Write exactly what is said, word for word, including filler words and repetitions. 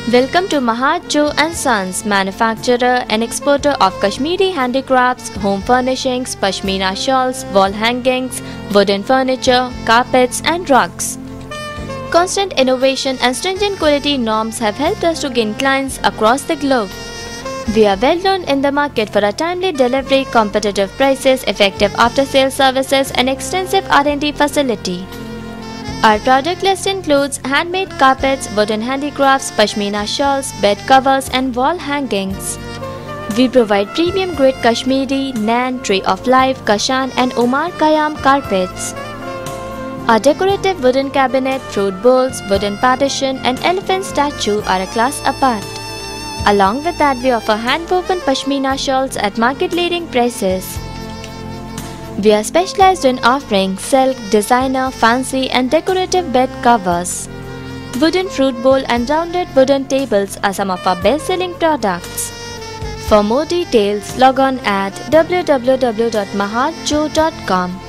Welcome to Mahad and Sons, manufacturer and exporter of Kashmiri handicrafts, home furnishings, pashmina shawls, wall hangings, wooden furniture, carpets and rugs. Constant innovation and stringent quality norms have helped us to gain clients across the globe. We are well known in the market for our timely delivery, competitive prices, effective after-sales services and extensive R and D facility. Our product list includes handmade carpets, wooden handicrafts, pashmina shawls, bed covers and wall hangings. We provide premium grade Kashmiri, Nan, Tree of Life, Kashan and Umar Khayyam carpets. Our decorative wooden cabinet, fruit bowls, wooden partition and elephant statue are a class apart. Along with that, we offer hand-woven pashmina shawls at market-leading prices. We are specialized in offering silk, designer, fancy and decorative bed covers. Wooden fruit bowl and rounded wooden tables are some of our best-selling products. For more details, log on at w w w dot mahad dot com.